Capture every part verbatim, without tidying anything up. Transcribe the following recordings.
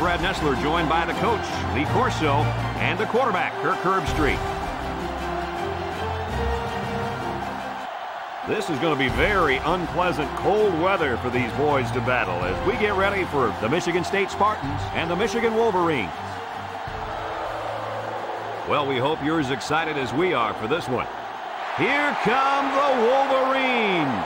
Brad Nessler, joined by the coach, Lee Corso, and the quarterback, Kirk Herbstreit. This is going to be very unpleasant, cold weather for these boys to battle as we get ready for the Michigan State Spartans and the Michigan Wolverines. Well, we hope you're as excited as we are for this one. Here come the Wolverines.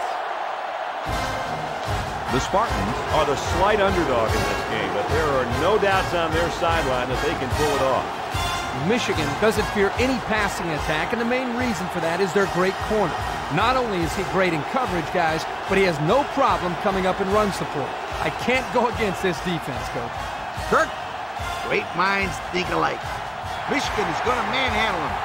The Spartans are the slight underdog in this game, but there are no doubts on their sideline that they can pull it off. Michigan doesn't fear any passing attack, and the main reason for that is their great corner. Not only is he great in coverage, guys, but he has no problem coming up in run support. I can't go against this defense, Coach. Kirk, great minds think alike. Michigan is going to manhandle him.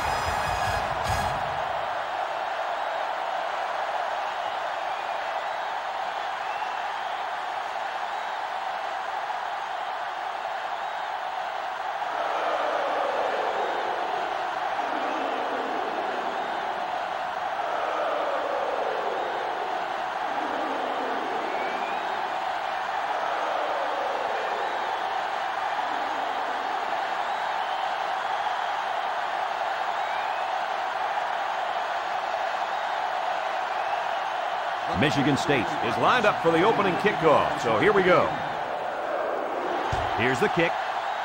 Michigan State is lined up for the opening kickoff, so here we go. Here's the kick.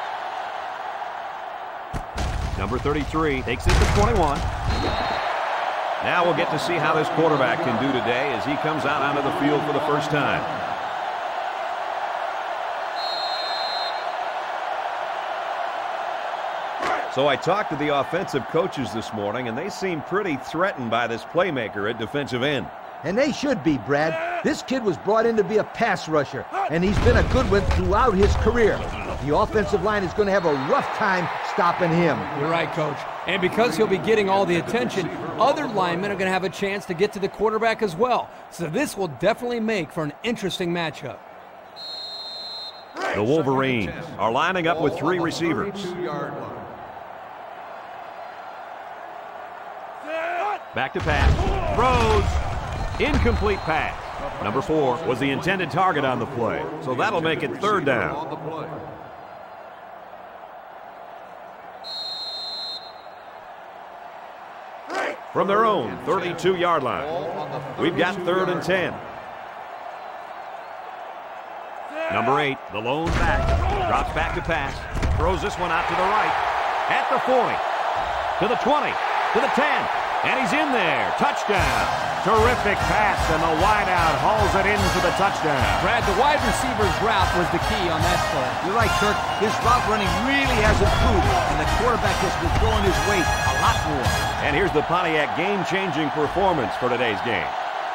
Number thirty-three takes it to twenty-one. Now we'll get to see how this quarterback can do today as he comes out onto the field for the first time. So I talked to the offensive coaches this morning, and they seem pretty threatened by this playmaker at defensive end. And they should be, Brad. This kid was brought in to be a pass rusher, and he's been a good one throughout his career. The offensive line is going to have a rough time stopping him. You're right, Coach. And because he'll be getting all the attention, other linemen are going to have a chance to get to the quarterback as well. So this will definitely make for an interesting matchup. The Wolverines are lining up with three receivers. Back to pass. Throws. Incomplete pass. Number four was the intended target on the play, so that'll make it third down. From their own thirty-two yard line, we've got third and ten. Number eight, the lone back, drops back to pass, throws this one out to the right, at the forty, to the twenty, to the ten, and he's in there. Touchdown. Terrific pass, and the wideout hauls it into the touchdown. Brad, the wide receiver's route was the key on that play. You're right, Kirk. His route running really has improved, and the quarterback has been throwing his weight a lot more. And here's the Pontiac game-changing performance for today's game.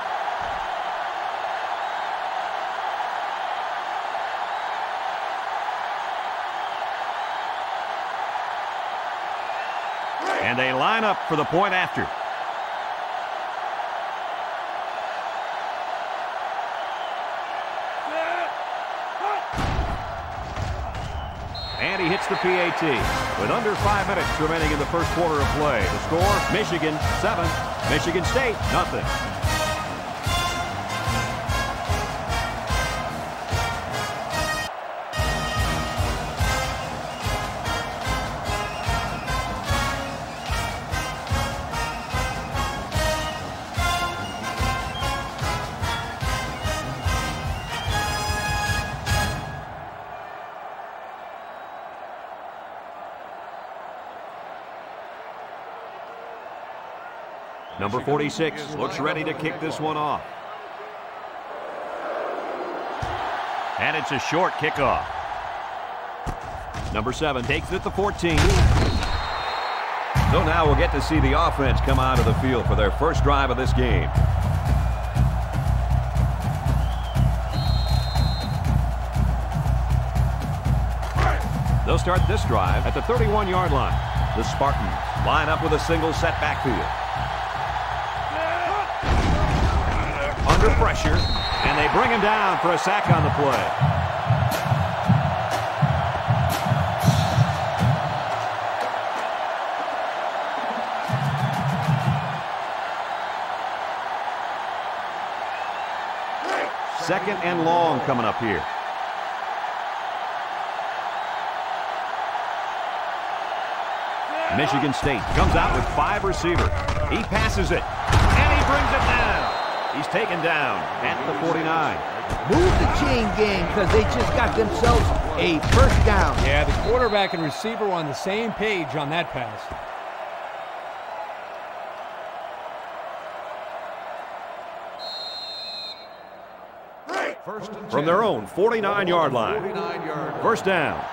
And they line up for the point after. And he hits the P A T with under five minutes remaining in the first quarter of play. The score, Michigan seven, Michigan State nothing. Number forty-six looks ready to kick this one off. And it's a short kickoff. Number seven takes it at the fourteen. So now we'll get to see the offense come out of the field for their first drive of this game. They'll start this drive at the thirty-one yard line. The Spartans line up with a single set backfield. Under pressure, and they bring him down for a sack on the play. Second and long coming up here. Michigan State comes out with five receivers. He passes it, and he brings it down. He's taken down at the forty-nine. Move the chain gang because they just got themselves a first down. Yeah, the quarterback and receiver were on the same page on that pass. From their own forty-nine-yard line. First down.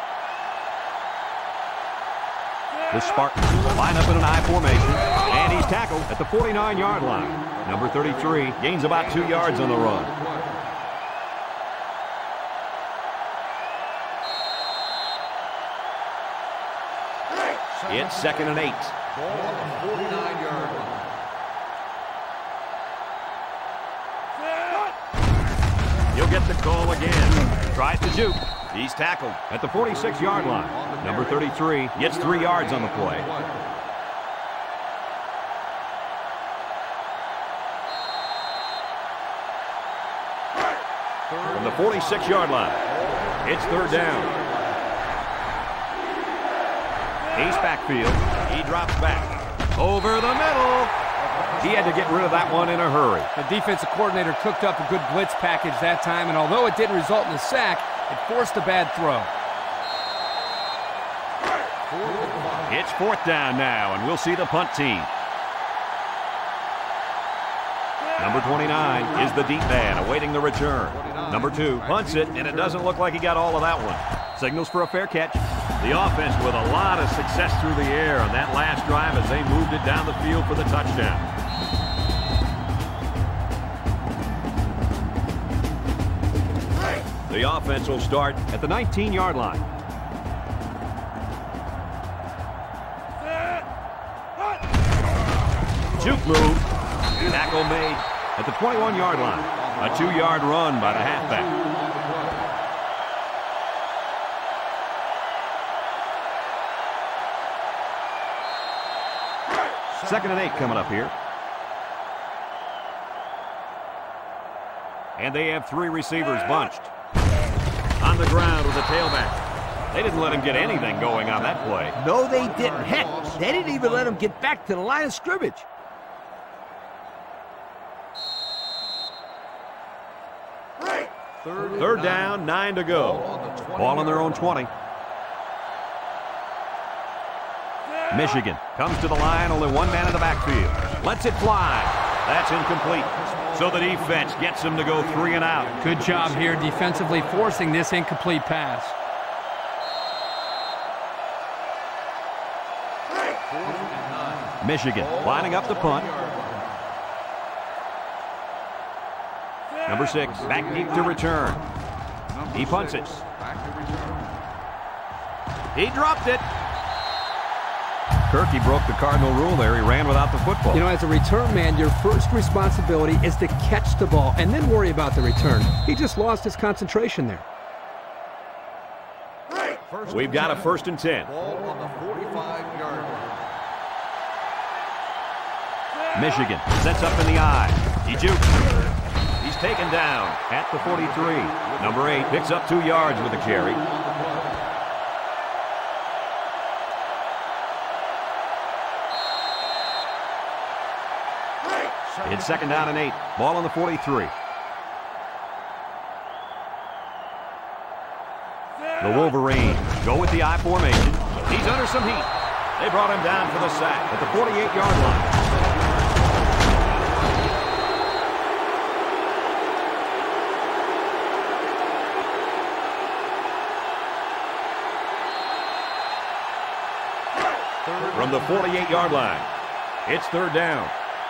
The Spartans line up in an I formation, and he's tackled at the forty-nine-yard line. Number thirty-three gains about two yards on the run. It's second and eight. Ball on the forty-nine-yard line. He'll get the call again. Tries to juke. He's tackled at the forty-six-yard line. Number thirty-three gets three yards on the play. From the forty-six-yard line, it's third down. Ace backfield. He drops back. Over the middle. He had to get rid of that one in a hurry. The defensive coordinator cooked up a good blitz package that time, and although it didn't result in a sack, it forced a bad throw. It's fourth down now, and we'll see the punt team. Number twenty-nine is the deep man awaiting the return. Number two punts it, and it doesn't look like he got all of that one. Signals for a fair catch. The offense with a lot of success through the air on that last drive as they moved it down the field for the touchdown. The offense will start at the nineteen-yard line. Juke move. Tackle made at the twenty-one-yard line. A two-yard run by the halfback. Second and eight coming up here. And they have three receivers bunched. On the ground with the tailback. They didn't let him get anything going on that play. No, they didn't. Heck, they didn't even let him get back to the line of scrimmage. Third down, nine to go. Ball on their own twenty. Michigan comes to the line, only one man in the backfield. Lets it fly. That's incomplete. So the defense gets him to go three and out. Good job here defensively forcing this incomplete pass. Michigan lining up the punt. Number six, back deep to return. He punts it. He dropped it. Kirky broke the Cardinal rule there. He ran without the football. You know, as a return man, your first responsibility is to catch the ball and then worry about the return. He just lost his concentration there. We've got a first and ten. Ball on the forty-five-yard line. Michigan sets up in the eye. He jukes. He's taken down at the forty-three. Number eight picks up two yards with the carry. It's second down and eight. Ball on the forty-three. The Wolverines go with the I formation. He's under some heat. They brought him down for the sack at the forty-eight-yard line. From the forty-eight-yard line, it's third down.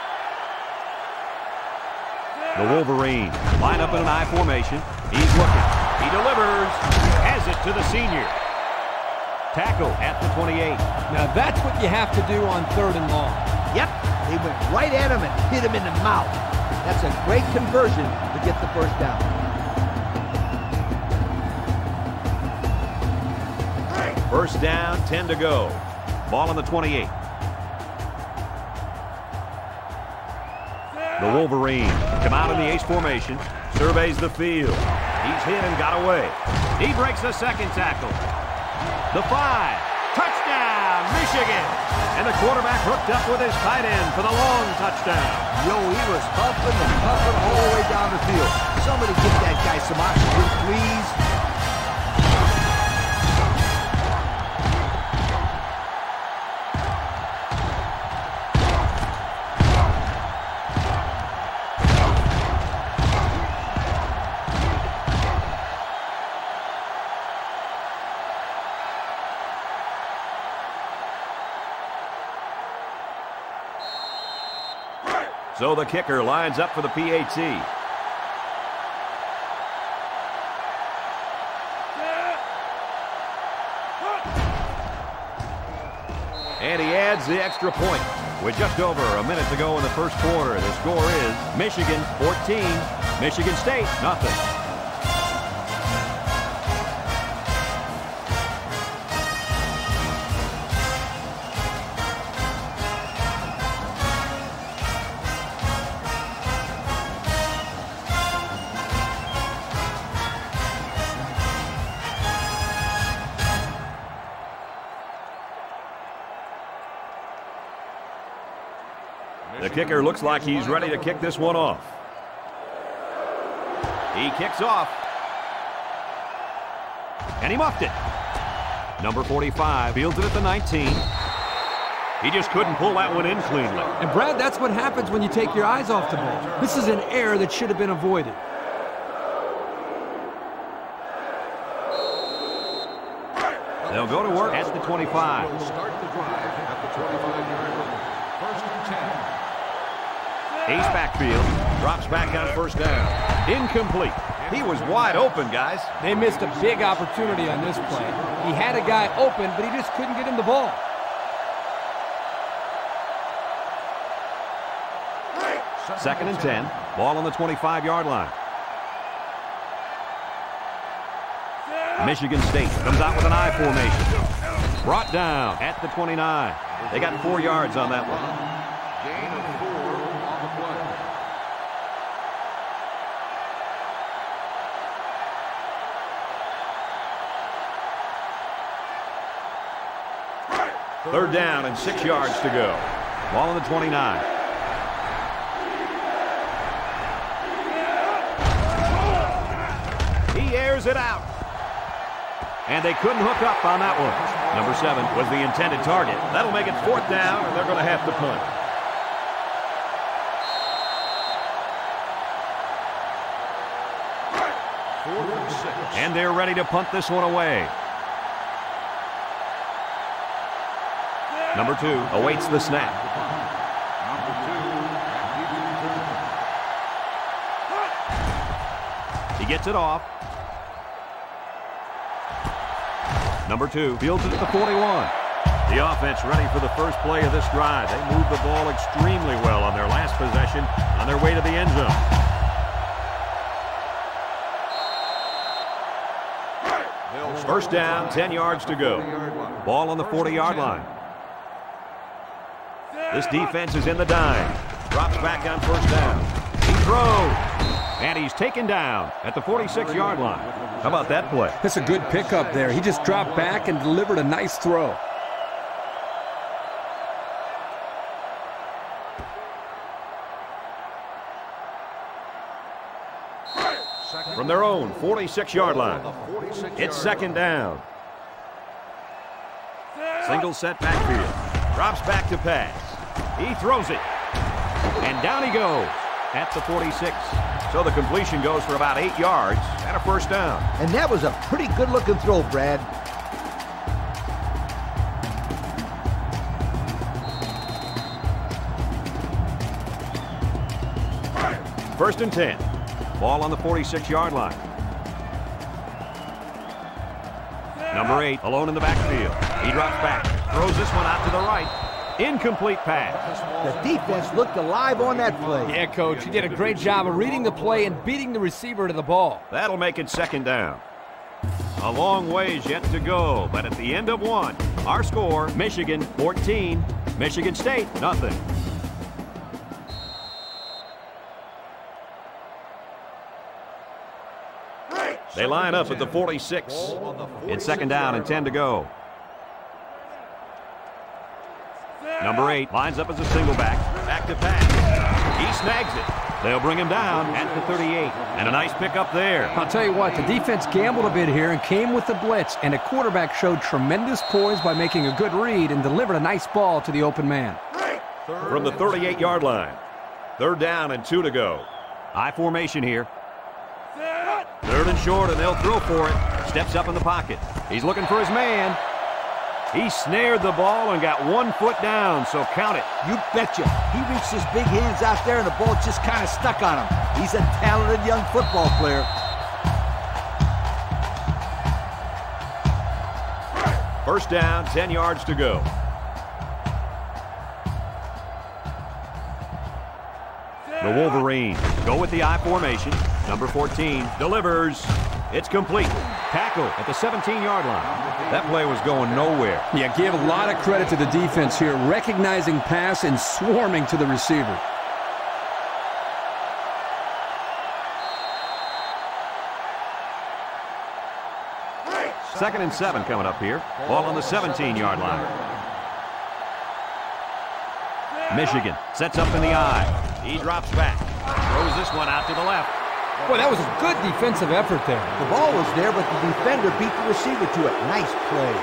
The Wolverines line up in an I formation. He's looking. He delivers. Has it to the senior. Tackle at the twenty-eight. Now that's what you have to do on third and long. Yep, they went right at him and hit him in the mouth. That's a great conversion to get the first down. First down, ten to go. Ball on the twenty-eight. The Wolverines come out in the ace formation, surveys the field. He's hit and got away. He breaks the second tackle. The five. Touchdown, Michigan. And the quarterback hooked up with his tight end for the long touchdown. Yo, he was huffing and puffing all the way down the field. Somebody get that guy some oxygen, please. So the kicker lines up for the P A T. And he adds the extra point. With just over a minute to go in the first quarter, the score is Michigan fourteen, Michigan State nothing. The kicker looks like he's ready to kick this one off. He kicks off. And he muffed it. Number forty-five fields it at the nineteen. He just couldn't pull that one in cleanly. And Brad, that's what happens when you take your eyes off the ball. This is an error that should have been avoided. They'll go to work at the twenty-five. Start the drive at the twenty-five-yard line. First and ten. Ace backfield, drops back on first down. Incomplete. He was wide open, guys. They missed a big opportunity on this play. He had a guy open, but he just couldn't get him the ball. Second and ten. Ball on the twenty-five-yard line. Michigan State comes out with an I formation. Brought down at the twenty-nine. They got four yards on that one. Gain of four on the play. Third down and six yards to go. Ball on the twenty-nine. He airs it out. And they couldn't hook up on that one. Number seven was the intended target. That'll make it fourth down, and they're going to have to punt. And they're ready to punt this one away. Number two awaits the snap. He gets it off. Number two fields it at the forty-one. The offense ready for the first play of this drive. They moved the ball extremely well on their last possession on their way to the end zone. First down, ten yards to go. Ball on the forty-yard line. This defense is in the dime. Drops back on first down. He throws. And he's taken down at the forty-six-yard line. How about that play? That's a good pickup there. He just dropped back and delivered a nice throw. From their own forty-six-yard line. It's second down. Single set backfield. Drops back to pass. He throws it. And down he goes at the forty-six. So the completion goes for about eight yards and a first down. And that was a pretty good-looking throw, Brad. First and ten. Ball on the forty-six-yard line. Number eight, alone in the backfield. He drops back, throws this one out to the right. Incomplete pass. The defense looked alive on that play. Yeah, Coach, he did a great job of reading the play and beating the receiver to the ball. That'll make it second down. A long ways yet to go, but at the end of one, our score, Michigan fourteen, Michigan State nothing. They line up at the forty-six. It's second down and ten to go. Number eight lines up as a single back. Back to pass. He snags it. They'll bring him down at the thirty-eight. And a nice pickup there. I'll tell you what, the defense gambled a bit here and came with the blitz, and the quarterback showed tremendous poise by making a good read and delivered a nice ball to the open man. From the thirty-eight yard line. Third down and two to go. I formation here. Third and short, and they'll throw for it. Steps up in the pocket. He's looking for his man. He snared the ball and got one foot down, so count it. You betcha. He reached his big hands out there, and the ball just kind of stuck on him. He's a talented young football player. First down, ten yards to go. The Wolverines go with the I formation. Number fourteen delivers. It's complete. Tackle at the seventeen yard line. That play was going nowhere. Yeah, give a lot of credit to the defense here, recognizing pass and swarming to the receiver. Second and seven coming up here. Ball on the seventeen yard line. Michigan sets up in the I. He drops back. Throws this one out to the left. Boy, that was a good defensive effort there. The ball was there, but the defender beat the receiver to it. Nice play.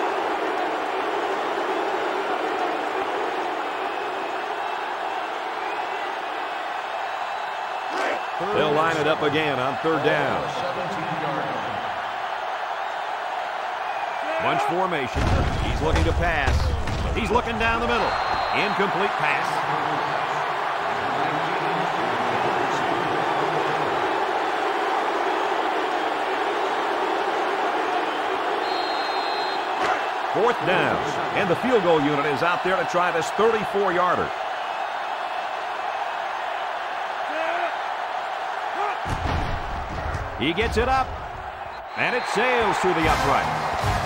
They'll line it up again on third down. Bunch formation. He's looking to pass. He's looking down the middle. Incomplete pass. Fourth down, and the field goal unit is out there to try this thirty-four yarder. He gets it up, and it sails through the upright.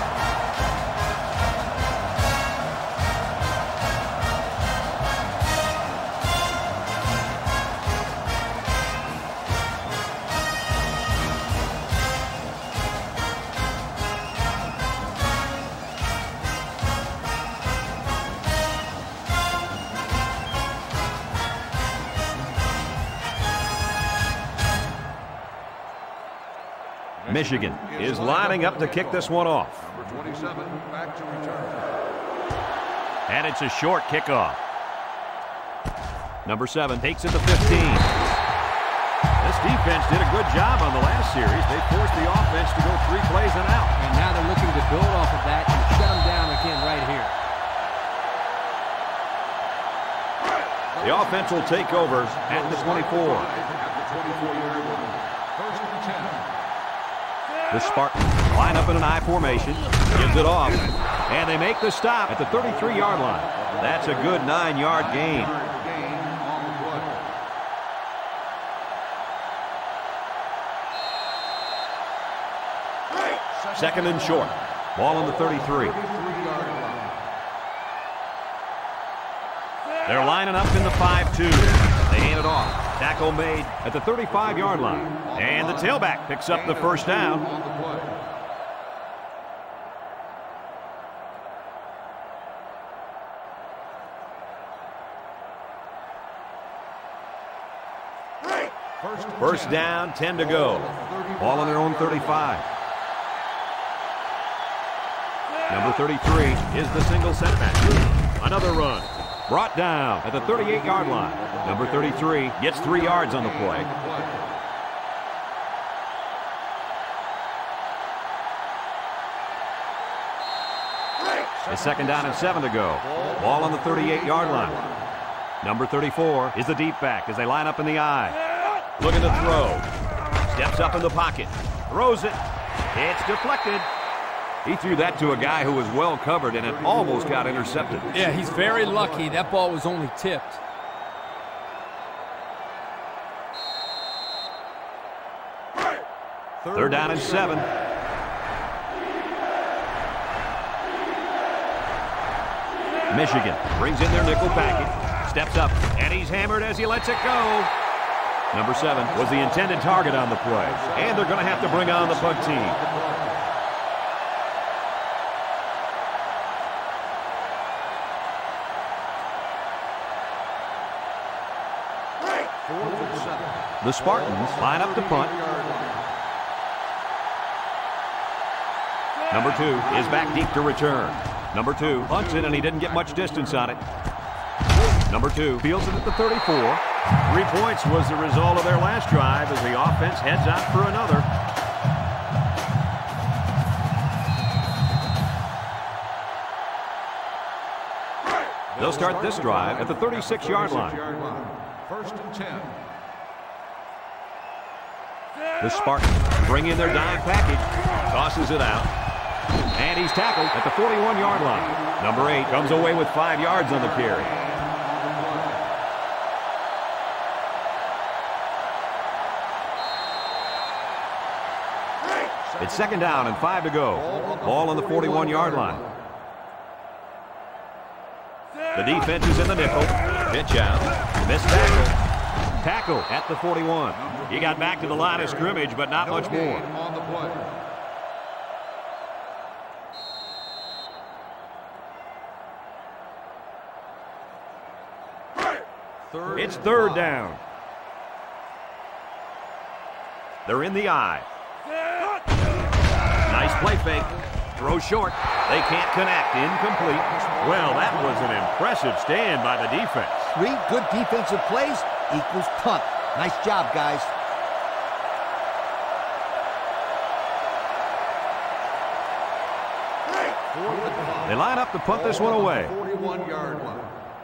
Michigan is lining up to kick this one off. Number twenty-seven, back to return. And it's a short kickoff. Number seven takes it to fifteen. This defense did a good job on the last series. They forced the offense to go three plays and out. And now they're looking to build off of that and shut them down again right here. The offense will take over at the twenty-four. At the twenty-four yard line. First and ten. The Spartans line up in an I formation, gives it off, and they make the stop at the thirty-three yard line. That's a good nine yard gain. Gain on the play. Second and short. Ball on the thirty-three. They're lining up in the five two. They hand it off. Tackle made at the thirty-five yard line. And the tailback picks up the first down. First down, ten to go. Ball on their own thirty-five. Number thirty-three is the single center back. Another run. Brought down at the thirty-eight yard line. Number thirty-three gets three yards on the play. It's second down and seven to go. Ball on the thirty-eight yard line. Number thirty-four is the deep back as they line up in the I. Looking to throw. Steps up in the pocket. Throws it. It's deflected. He threw that to a guy who was well covered, and it almost got intercepted. Yeah, he's very lucky. That ball was only tipped. Third down and seven. Michigan brings in their nickel package. Steps up, and he's hammered as he lets it go. Number seven was the intended target on the play, and they're going to have to bring on the punt team. The Spartans line up to punt. Number two is back deep to return. Number two punts it, and he didn't get much distance on it. Number two fields it at the thirty-four. Three points was the result of their last drive as the offense heads out for another. They'll start this drive at the thirty-six yard line. First and ten. The Spartans bring in their dime package. Tosses it out. And he's tackled at the forty-one yard line. Number eight comes away with five yards on the carry. It's second down and five to go. Ball on the forty-one yard line. The defense is in the nickel. Pitch out. Missed tackle. Tackle at the forty-one. He got back to the line of scrimmage, but not much more. On the play. Third It's third down. They're in the eye. Nice play fake. Throw short. They can't connect. Incomplete. Well, that was an impressive stand by the defense. Three good defensive plays equals punt. Nice job, guys. They line up to punt this one away. forty-one yard line.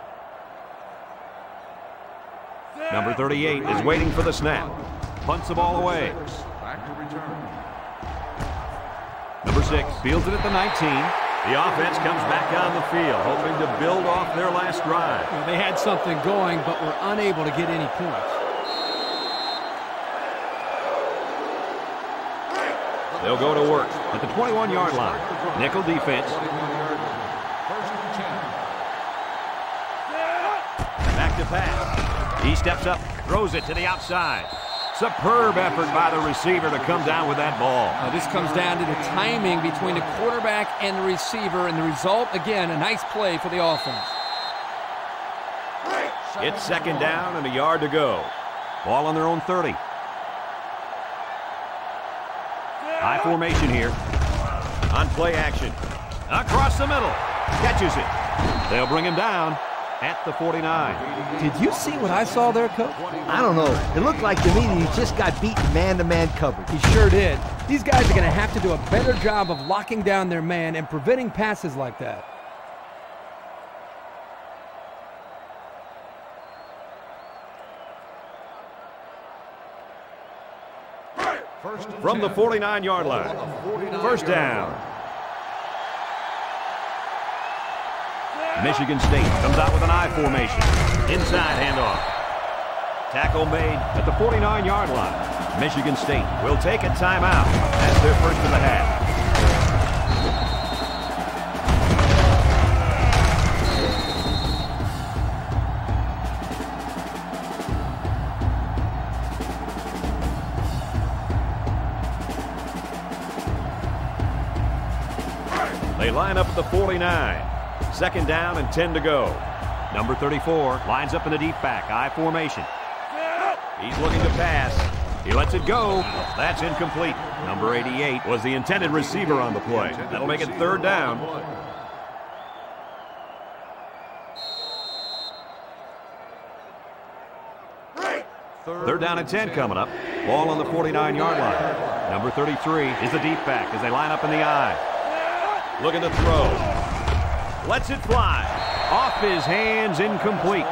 Number thirty-eight is waiting for the snap. Punts the ball away. Back to return. Number six fields it at the nineteen. The offense comes back on the field, hoping to build off their last drive. Well, they had something going, but were unable to get any points. They'll go to work at the twenty-one yard line. Nickel defense. First and ten. Back to pass. He steps up, throws it to the outside. Superb effort by the receiver to come down with that ball. Now, this comes down to the timing between the quarterback and the receiver, and the result, again, a nice play for the offense. It's second down and a yard to go. Ball on their own thirty. High formation here. On play action. Across the middle. Catches it. They'll bring him down at the forty-nine. Did you see what I saw there, Coach? I don't know. It looked like to me that he just got beaten man-to-man coverage. He sure did. These guys are going to have to do a better job of locking down their man and preventing passes like that. From the forty-nine yard line. First down. Michigan State comes out with an I formation. Inside handoff. Tackle made at the forty-nine yard line. Michigan State will take a timeout. That's their first of the half. They line up at the forty-nine. Second down and ten to go. Number thirty-four lines up in the deep back. I formation. He's looking to pass. He lets it go. That's incomplete. Number eighty-eight was the intended receiver on the play. That'll make it third down. Third down and ten coming up. Ball on the forty-nine yard line. Number thirty-three is the deep back as they line up in the I. Looking to throw. Lets it fly. Off his hands, incomplete.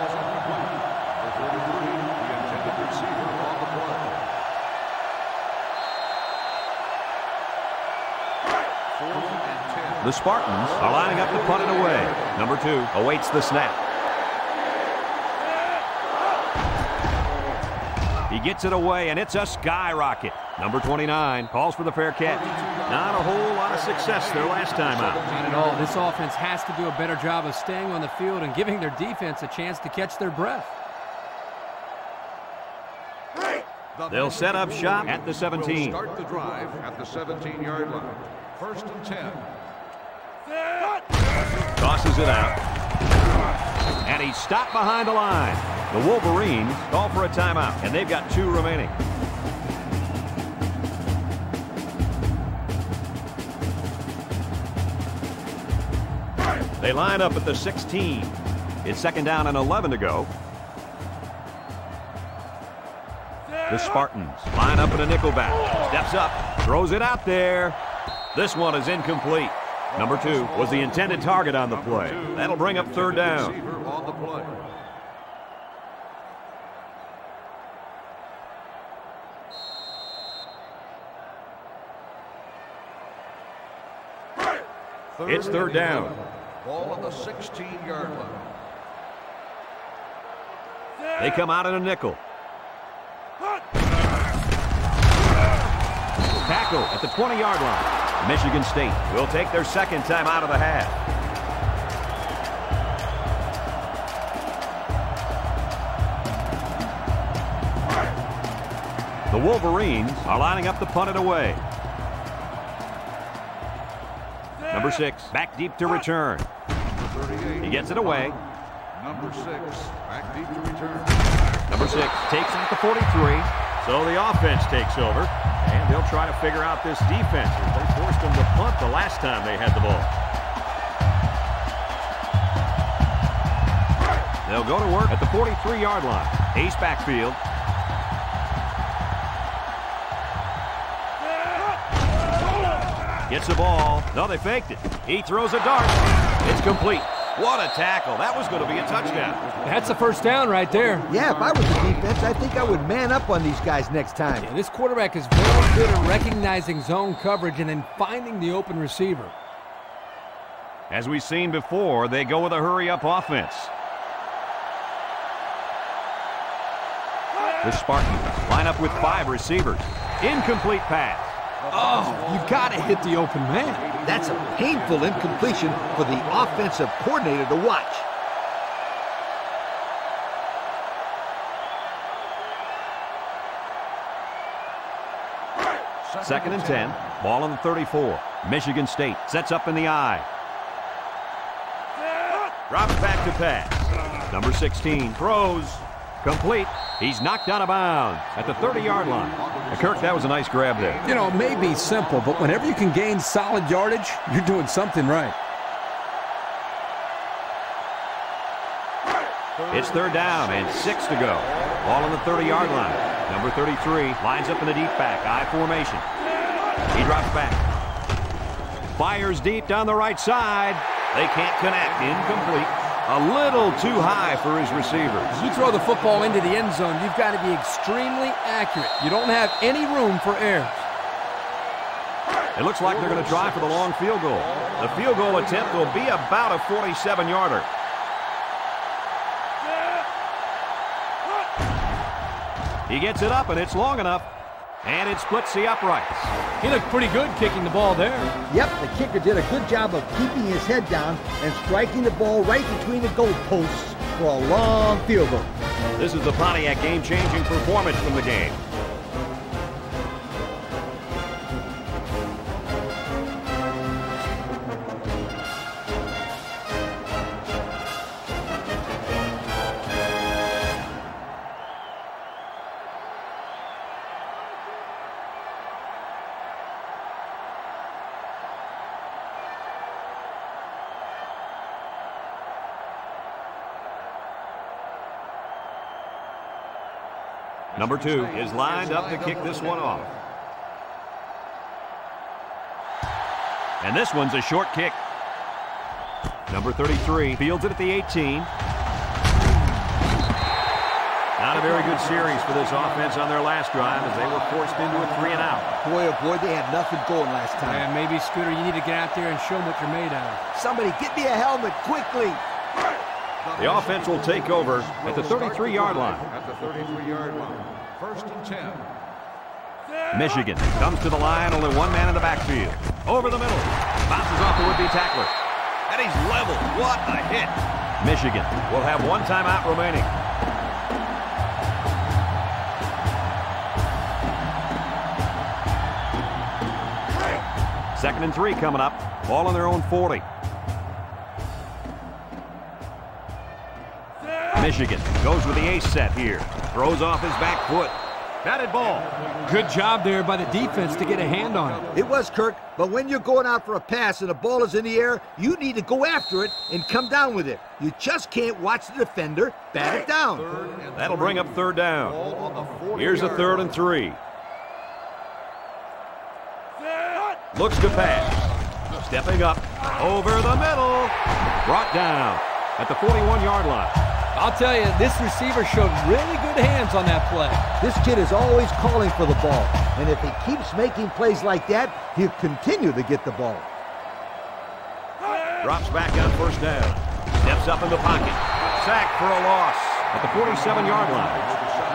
The Spartans are lining up to punt it away. Number two awaits the snap. He gets it away, and it's a skyrocket. Number twenty-nine calls for the fair catch. Not a whole lot of success their last time out. Not at all. This offense has to do a better job of staying on the field and giving their defense a chance to catch their breath. They'll set up shop at the seventeen. Start the drive at the seventeen yard line. First and ten. Tosses it out. And he's stopped behind the line. The Wolverines call for a timeout, and they've got two remaining. They line up at the sixteen. It's second down and eleven to go. The Spartans line up in a nickelback. Steps up, throws it out there. This one is incomplete. Number two was the intended target on the play. That'll bring up third down. On the play. It's third down. Ball on the sixteen-yard line. They come out in a nickel. Tackle at the twenty-yard line. Michigan State will take their second time out of the half. The Wolverines are lining up to punt it away. Number six, back deep to return. He gets it away. Number six, back deep to return. Number six takes it at the forty-three. So the offense takes over, and they'll try to figure out this defense. They forced them to punt the last time they had the ball. They'll go to work at the forty-three-yard line. Ace backfield. Gets the ball. No, they faked it. He throws a dart. It's complete. What a tackle. That was going to be a touchdown. That's a first down right there. Yeah, if I was the defense, I think I would man up on these guys next time. Yeah, this quarterback is very good at recognizing zone coverage and then finding the open receiver. As we've seen before, they go with a hurry-up offense. The Spartans line up with five receivers. Incomplete pass. Oh, you got to hit the open man. That's a painful incompletion for the offensive coordinator to watch. Second and ten. Ball on the thirty-four. Michigan State sets up in the I. Drops back to pass. Number sixteen throws. Complete. He's knocked out of bounds at the thirty-yard line. Now, Kirk, that was a nice grab there. You know, it may be simple, but whenever you can gain solid yardage, you're doing something right. It's third down and six to go. Ball on the thirty-yard line. Number thirty-three lines up in the deep back. I formation. He drops back. Fires deep down the right side. They can't connect. Incomplete. A little too high for his receivers. You throw the football into the end zone, you've got to be extremely accurate. You don't have any room for errors. It looks like they're going to try for the long field goal. The field goal attempt will be about a forty-seven-yarder. He gets it up, and it's long enough. And it splits the uprights. He looked pretty good kicking the ball there. Yep, the kicker did a good job of keeping his head down and striking the ball right between the goalposts for a long field goal. This is the Pontiac game-changing performance from the game. Number two is lined up to kick this one off. And this one's a short kick. Number thirty-three fields it at the eighteen. Not a very good series for this offense on their last drive as they were forced into a three and out. Boy, oh boy, they had nothing going last time. And maybe, Scooter, you need to get out there and show them what you're made out of. Somebody get me a helmet quickly. The offense will take over at the thirty-three-yard line. At the thirty-three-yard line. First and ten. Michigan comes to the line, only one man in the backfield. Over the middle. Bounces off the would-be tackler. And he's level. What a hit. Michigan will have one timeout remaining. Second and three coming up. Ball on their own forty. Michigan goes with the ace set here. Throws off his back foot. Batted ball. Good job there by the defense to get a hand on it. It was, Kirk, but when you're going out for a pass and the ball is in the air, you need to go after it and come down with it. You just can't watch the defender bat it down. That'll bring up third down. Here's a third and three. Looks to pass. Stepping up. Over the middle. Brought down at the forty-one-yard line. I'll tell you, this receiver showed really good hands on that play. This kid is always calling for the ball, and if he keeps making plays like that, he'll continue to get the ball. Drops back on first down. Steps up in the pocket. Sack for a loss at the forty-seven-yard line.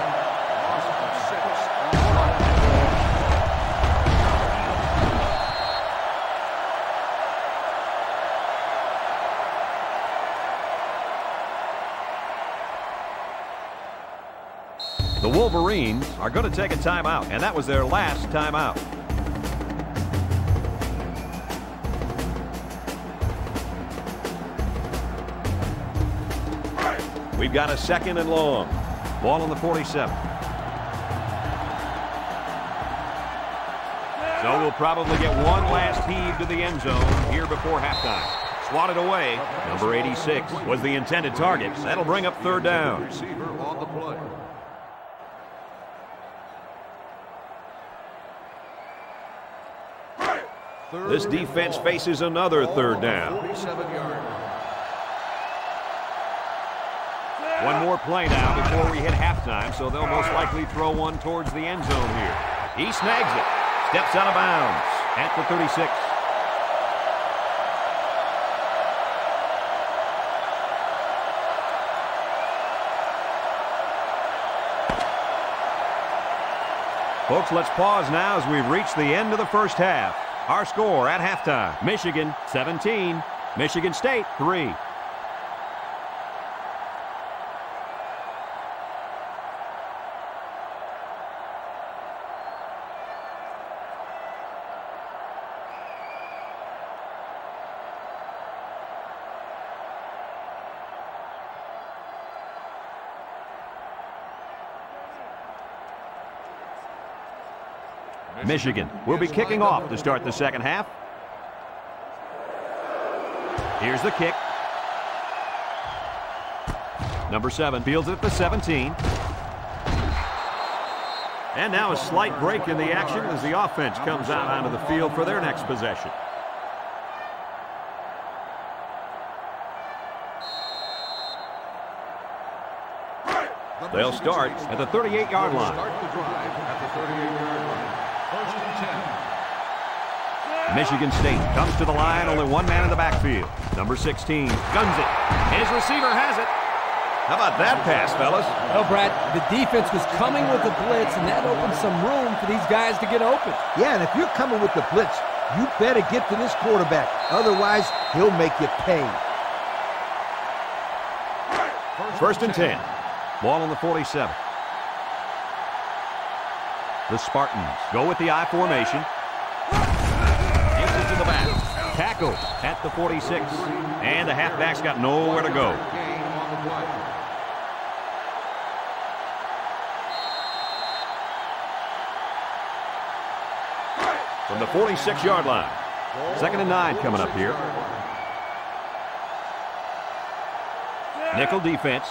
The Wolverines are going to take a timeout, and that was their last timeout. We've got a second and long. Ball on the forty-seven. So we'll probably get one last heave to the end zone here before halftime. Swatted away. Number eighty-six was the intended target. That'll bring up third down. Receiver on the play. This defense faces another third down. One more play now before we hit halftime, so they'll most likely throw one towards the end zone here. He snags it. Steps out of bounds at the thirty-six. Folks, let's pause now as we've reached the end of the first half. Our score at halftime, Michigan seventeen, Michigan State three. Michigan will be kicking off to start the second half. Here's the kick. Number seven fields it at the seventeen. And now a slight break in the action as the offense comes out onto the field for their next possession. They'll start at the thirty-eight-yard line. Start the drive at the thirty-eight-yard line. First and ten. Michigan State comes to the line, only one man in the backfield. Number sixteen guns it. His receiver has it. How about that pass, fellas? Well, Brad, the defense was coming with the blitz, and that opened some room for these guys to get open. Yeah, and if you're coming with the blitz, you better get to this quarterback. Otherwise, he'll make you pay. First and ten. Ball on the forty-seven. The Spartans go with the I formation. Gives it to the back. Tackle at the forty-six. And the halfback's got nowhere to go. From the forty-six-yard line. Second and nine coming up here. Nickel defense.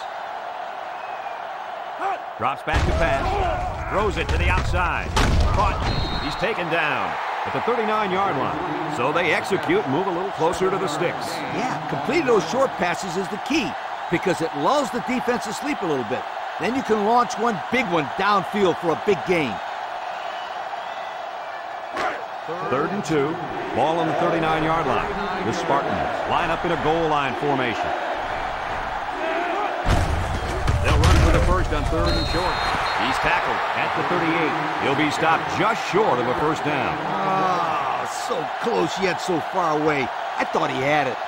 Drops back to pass. Throws it to the outside. Caught. He's taken down at the thirty-nine-yard line. So they execute, move a little closer to the sticks. Yeah, completing those short passes is the key because it lulls the defense to sleep a little bit. Then you can launch one big one downfield for a big gain. Third and two. Ball on the thirty-nine-yard line. The Spartans line up in a goal line formation. They'll run for the first on third and short. He's tackled at the thirty-eight. He'll be stopped just short of a first down. Oh, so close yet so far away. I thought he had it.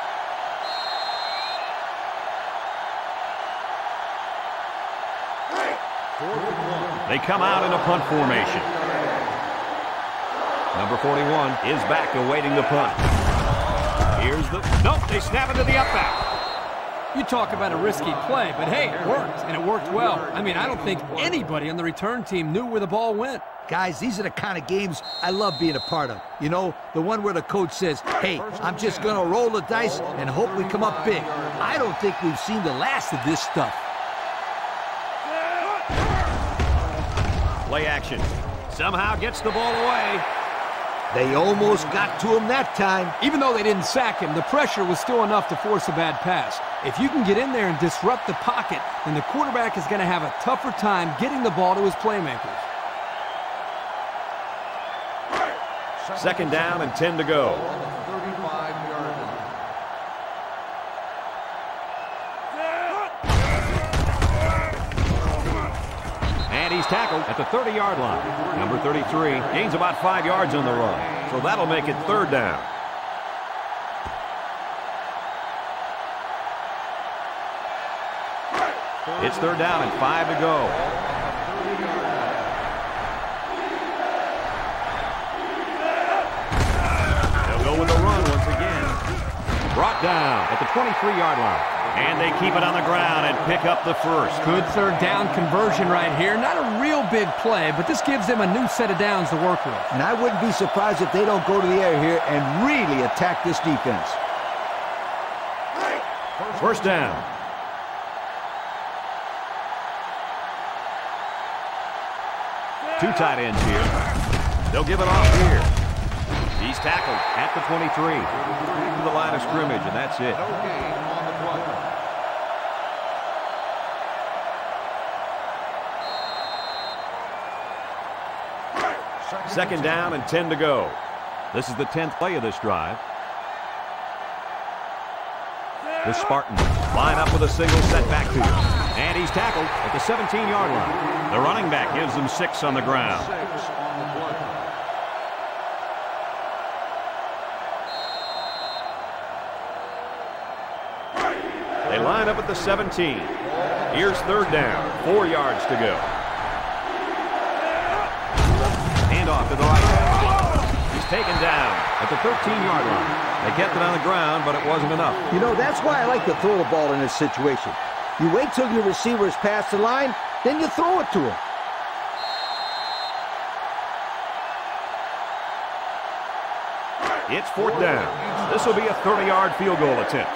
They come out in a punt formation. Number forty-one is back awaiting the punt. Here's the... Nope, they snap it to the up back. You talk about a risky play, but hey, it worked, and it worked well. I mean, I don't think anybody on the return team knew where the ball went. Guys, these are the kind of games I love being a part of. You know, the one where the coach says, hey, I'm just going to roll the dice and hope we come up big. I don't think we've seen the last of this stuff. Play action. Somehow gets the ball away. They almost got to him that time. Even though they didn't sack him, the pressure was still enough to force a bad pass. If you can get in there and disrupt the pocket, then the quarterback is going to have a tougher time getting the ball to his playmakers. Second down and ten to go. And he's tackled at the thirty-yard line. Number thirty-three gains about five yards on the run. So that'll make it third down. It's third down and five to go. They'll go with the run once again. Brought down at the twenty-three-yard line. And they keep it on the ground and pick up the first. Good third down conversion right here. Not a real big play, but this gives them a new set of downs to work with. And I wouldn't be surprised if they don't go to the air here and really attack this defense. First down. Two tight ends here. They'll give it off here. He's tackled at the twenty-three. To the line of scrimmage, and that's it. Second down and ten to go. This is the tenth play of this drive. The Spartans line up with a single setback to him. And he's tackled at the seventeen-yard line. The running back gives them six on the ground. They line up at the seventeen. Here's third down. Four yards to go. Handoff to the right side. He's taken down at the thirteen-yard line. They kept it on the ground, but it wasn't enough. You know, that's why I like to throw the ball in this situation. You wait till your receivers pass the line, then you throw it to him. It's fourth down. This will be a thirty-yard field goal attempt.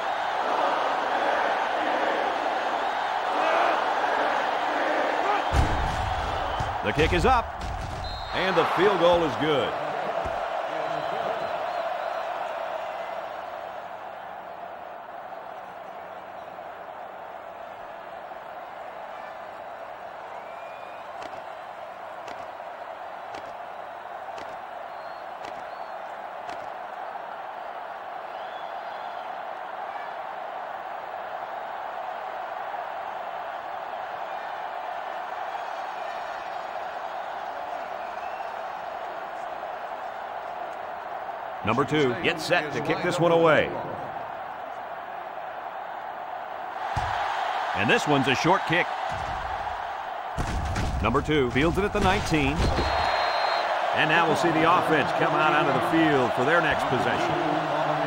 The kick is up, and the field goal is good. Number two gets set to kick this one away. And this one's a short kick. Number two fields it at the nineteen. And now we'll see the offense come out onto the field for their next possession.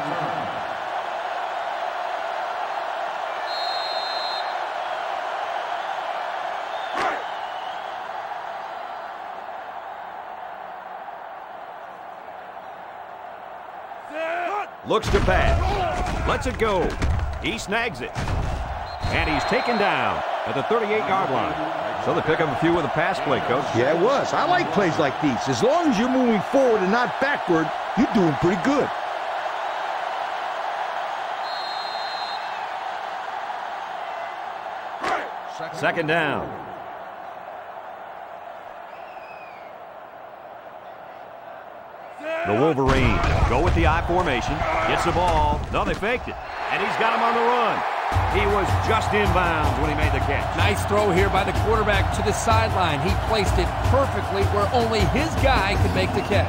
Looks to pass. Lets it go. He snags it. And he's taken down at the thirty-eight-yard line. So they pick up a few with a pass play, Coach. Yeah, it was. I like plays like these. As long as you're moving forward and not backward, you're doing pretty good. Second down. The Wolverines go with the I formation. Gets the ball. No, they faked it. And he's got him on the run. He was just inbounds when he made the catch. Nice throw here by the quarterback to the sideline. He placed it perfectly where only his guy could make the catch.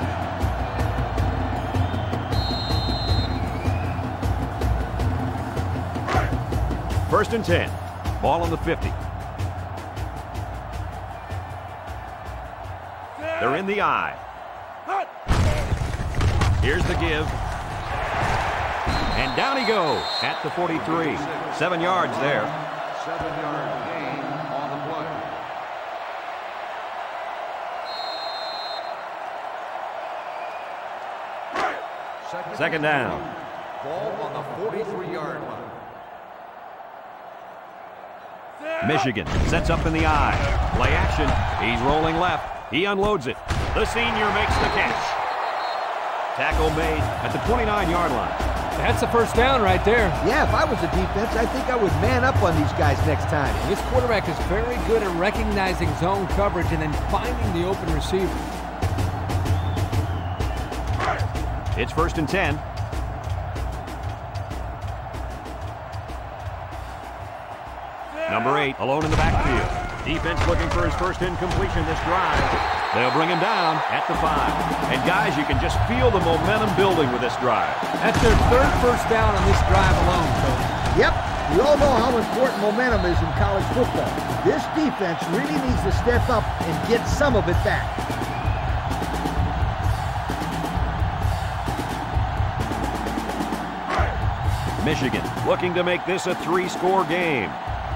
First and ten. Ball on the fifty. They're in the I. Here's the give. And down he goes at the forty-three. Seven yards there. Seven-yard gain on the play. Second, Second down. Ball on the forty-three-yard line. Michigan sets up in the eye. Play action. He's rolling left. He unloads it. The senior makes the catch. Tackle made at the twenty-nine-yard line. That's the first down right there. Yeah, if I was the defense, I think I would man up on these guys next time. This quarterback is very good at recognizing zone coverage and then finding the open receiver. It's first and ten. Number eight, alone in the backfield. Defense looking for his first incompletion this drive. They'll bring him down at the five. And guys, you can just feel the momentum building with this drive. That's their third first down on this drive alone, Coach. Yep, we all know how important momentum is in college football. This defense really needs to step up and get some of it back. Michigan looking to make this a three-score game.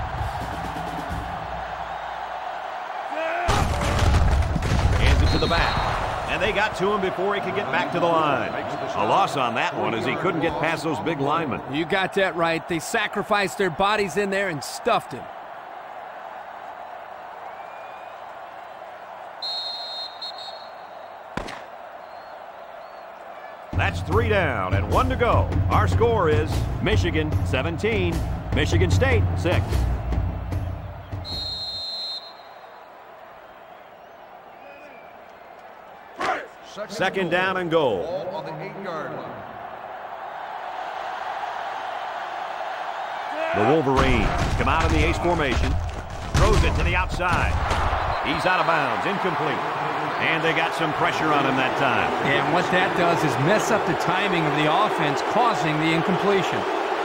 Hands it to the back. And they got to him before he could get back to the line. A loss on that one as he couldn't get past those big linemen. You got that right. They sacrificed their bodies in there and stuffed him. That's three down and one to go. Our score is Michigan seventeen, Michigan State six. Second, Second down and goal. Ball on the eight-yard line. The Wolverines come out in the ace formation. Throws it to the outside. He's out of bounds, incomplete. And they got some pressure on him that time. And what that does is mess up the timing of the offense, causing the incompletion.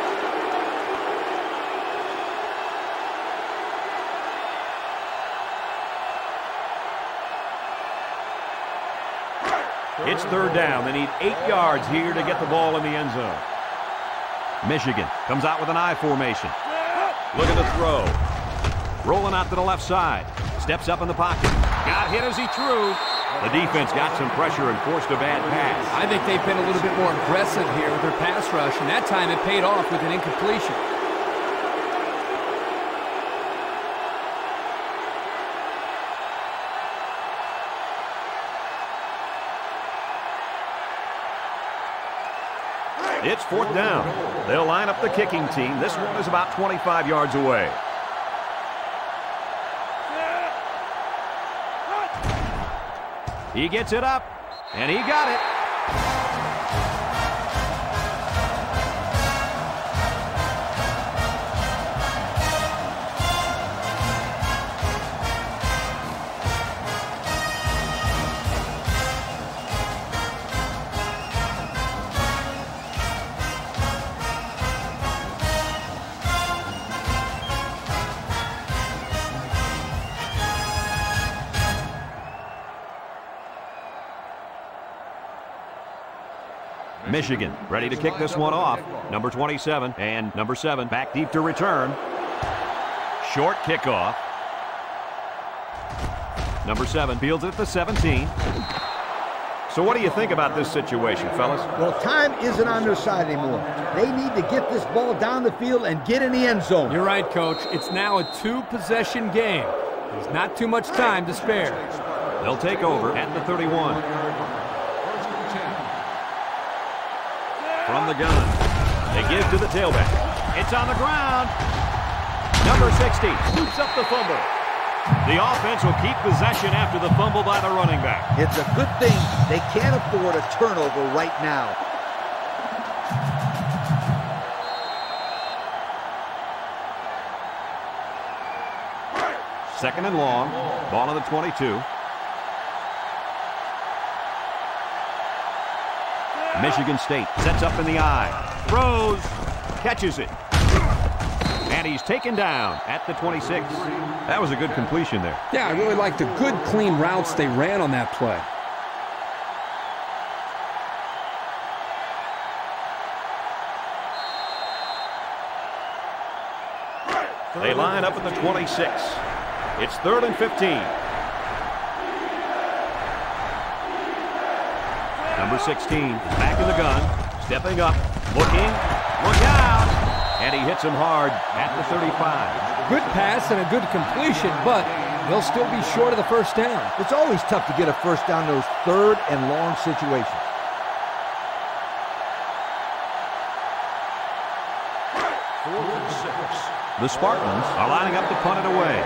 It's third down. They need eight yards here to get the ball in the end zone. Michigan comes out with an I formation. Look at the throw. Rolling out to the left side. Steps up in the pocket. Got hit as he threw. The defense got some pressure and forced a bad pass. I think they've been a little bit more aggressive here with their pass rush, and that time it paid off with an incompletion. It's fourth down. They'll line up the kicking team. This one is about twenty-five yards away. He gets it up, and he got it. Michigan ready to kick this one off. Number twenty-seven and number seven back deep to return. Short kickoff. Number seven fields it at the seventeen. So what do you think about this situation, fellas? Well, time isn't on their side anymore. They need to get this ball down the field and get in the end zone. You're right, Coach. It's now a two-possession game. There's not too much time to spare. They'll take over at the thirty-one. From the gun, they give to the tailback. It's on the ground. Number sixty scoops up the fumble. The offense will keep possession after the fumble by the running back. It's a good thing they can't afford a turnover right now. Second and long, ball on the twenty-two. Michigan State sets up in the eye, throws, catches it, and he's taken down at the twenty-six. That was a good completion there. Yeah, I really liked the good, clean routes they ran on that play. They line up at the twenty-six. It's third and fifteen. Number sixteen is back in the gun, stepping up, looking, look out, and he hits him hard at the thirty-five. Good pass and a good completion, but they'll still be short of the first down. It's always tough to get a first down in those third and long situations. The Spartans are lining up to punt it away.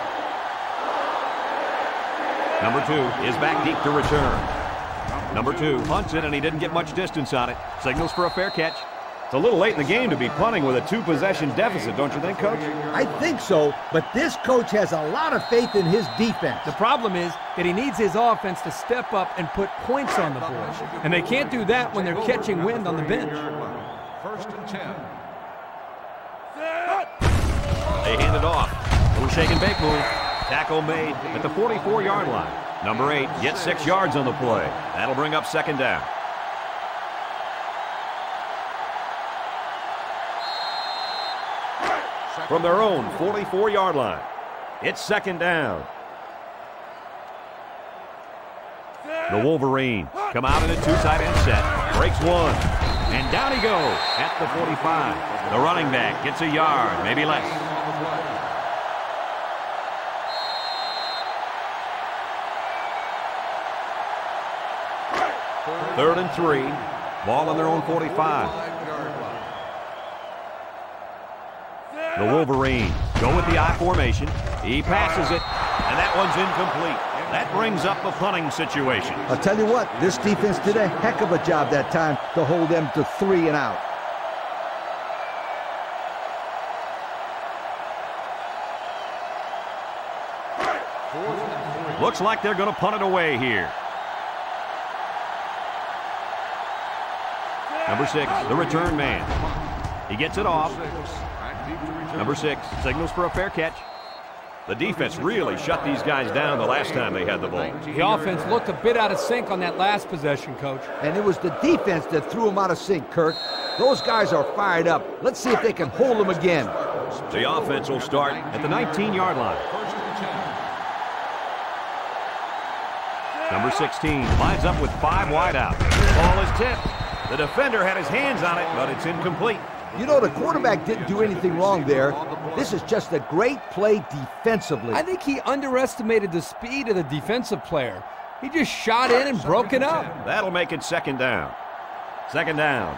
Number two is back deep to return. Number two punts it, and he didn't get much distance on it. Signals for a fair catch. It's a little late in the game to be punting with a two-possession deficit, don't you think, Coach? I think so, but this coach has a lot of faith in his defense. The problem is that he needs his offense to step up and put points on the board. And they can't do that when they're catching wind on the bench. First and ten. They hand it off. Little shake and bake move. Tackle made at the forty-four yard line. Number eight gets six yards on the play. That'll bring up second down. From their own forty-four yard line, it's second down. The Wolverines come out in a two tight end set. Breaks one. And down he goes at the forty-five. The running back gets a yard, maybe less. Third and three. Ball on their own forty-five. The Wolverines go with the I formation. He passes it, and that one's incomplete. That brings up the punting situation. I'll tell you what, this defense did a heck of a job that time to hold them to three and out. Looks like they're going to punt it away here. Number six, the return man. He gets it off. Number six signals for a fair catch. The defense really shut these guys down the last time they had the ball. The offense looked a bit out of sync on that last possession, Coach. And it was the defense that threw them out of sync, Kirk. Those guys are fired up. Let's see if they can hold them again. The offense will start at the nineteen yard line. Number sixteen lines up with five wide out. The ball is tipped. The defender had his hands on it, but it's incomplete. You know, the quarterback didn't do anything wrong there. This is just a great play defensively. I think he underestimated the speed of the defensive player. He just shot in and broke it up. That'll make it second down. Second down.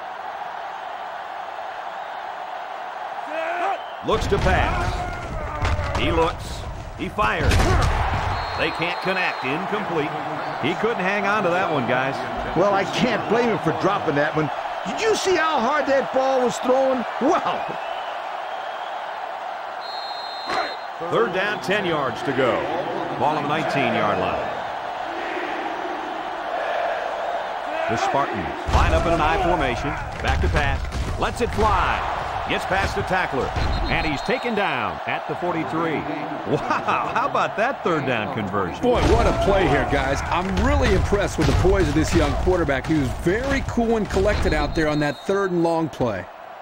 Looks to pass. He looks. He fires. They can't connect. Incomplete. He couldn't hang on to that one, guys. Well, I can't blame him for dropping that one. Did you see how hard that ball was thrown? Wow. Third down, ten yards to go. Ball on the nineteen yard line. The Spartans line up in an I formation. Back to pass. Lets it fly. Gets past the tackler. And he's taken down at the forty-three. Wow, how about that third down conversion? Boy, what a play here, guys. I'm really impressed with the poise of this young quarterback. He was very cool and collected out there on that third and long play.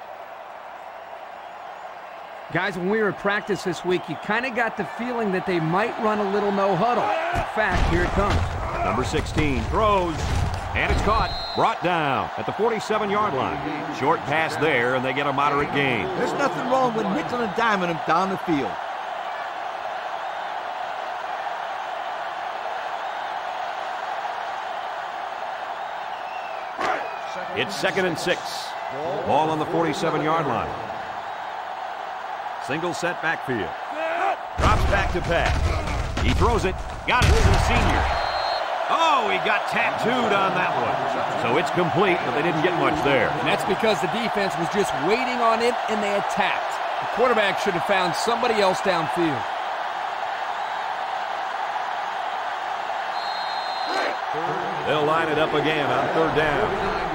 Guys, when we were at practice this week, you kind of got the feeling that they might run a little no huddle. In fact, here it comes. Number sixteen throws. And it's caught, brought down at the forty-seven yard line. Short pass there, and they get a moderate gain. There's nothing wrong with nickel and diming him down the field. It's second and six. Ball on the forty-seven yard line. Single set backfield. Drops back to pass. He throws it. Got it to the senior. Oh, he got tattooed on that one. So it's complete, but they didn't get much there. And that's because the defense was just waiting on it, and they attacked. The quarterback should have found somebody else downfield. They'll line it up again on third down.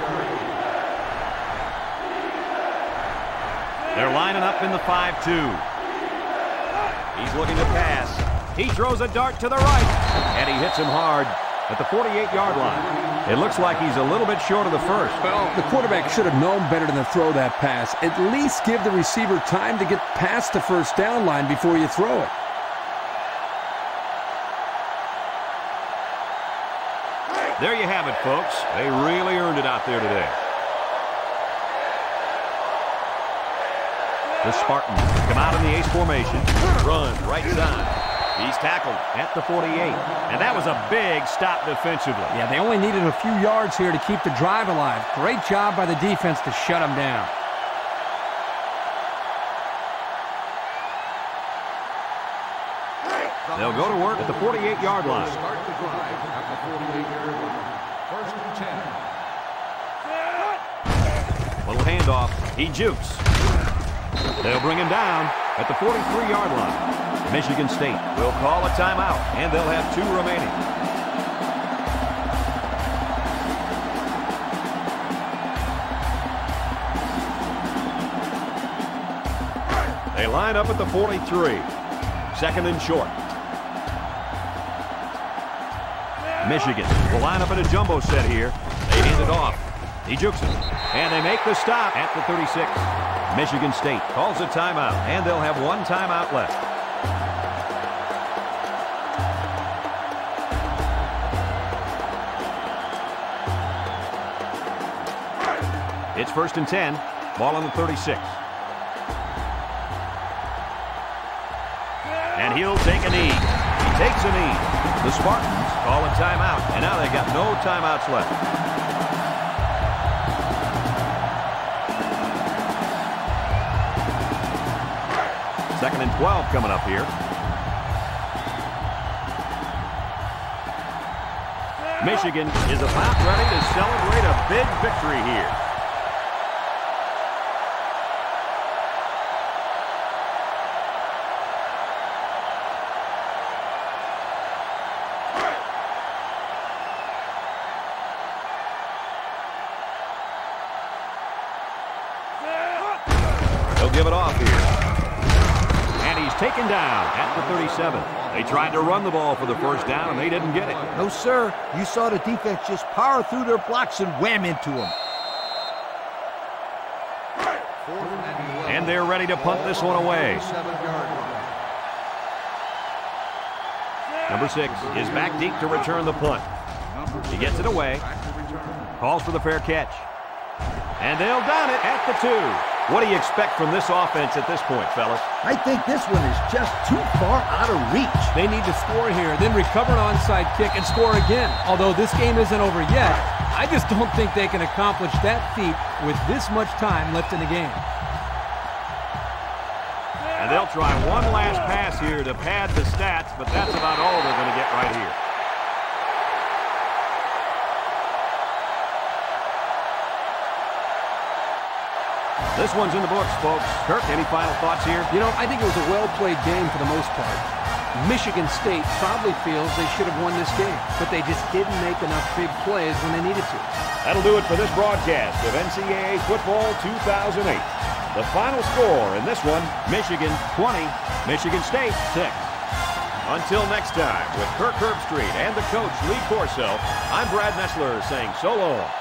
They're lining up in the five two. He's looking to pass. He throws a dart to the right, and he hits him hard at the forty-eight yard line. It looks like he's a little bit short of the first. Well, the quarterback should have known better than to throw that pass. At least give the receiver time to get past the first down line before you throw it. There you have it, folks. They really earned it out there today. The Spartans come out in the ace formation. Run right side. He's tackled at the forty-eight. And that was a big stop defensively. Yeah, they only needed a few yards here to keep the drive alive. Great job by the defense to shut them down. They'll go to work at the forty-eight-yard line. Start the drive at the forty-eight-yard line. First and ten. Little handoff. He jukes. They'll bring him down at the forty-three-yard line. Michigan State will call a timeout, and they'll have two remaining. They line up at the forty-three. Second and short. Michigan will line up in a jumbo set here. They hand it off. He jukes it. And they make the stop at the thirty-six. Michigan State calls a timeout, and they'll have one timeout left. It's first and ten. Ball on the thirty-six. And he'll take a knee. He takes a knee. The Spartans call a timeout, and now they've got no timeouts left. Second and twelve coming up here. Michigan is about ready to celebrate a big victory here. They'll give it off here. And he's taken down at the thirty-seven. They tried to run the ball for the first down, and they didn't get it. No, sir. You saw the defense just power through their blocks and wham into them. And they're ready to punt this one away. Number six is back deep to return the punt. He gets it away. Calls for the fair catch. And they'll down it at the two. What do you expect from this offense at this point, fellas? I think this one is just too far out of reach. They need to score here, then recover an onside kick and score again. Although this game isn't over yet, I just don't think they can accomplish that feat with this much time left in the game. And they'll try one last pass here to pad the stats, but that's about all they're going to get right here. This one's in the books, folks. Kirk, any final thoughts here? You know, I think it was a well-played game for the most part. Michigan State probably feels they should have won this game, but they just didn't make enough big plays when they needed to. That'll do it for this broadcast of N C double A Football two thousand eight. The final score in this one, Michigan twenty, Michigan State six. Until next time, with Kirk Herbstreit and the coach Lee Corso, I'm Brad Nessler saying so long.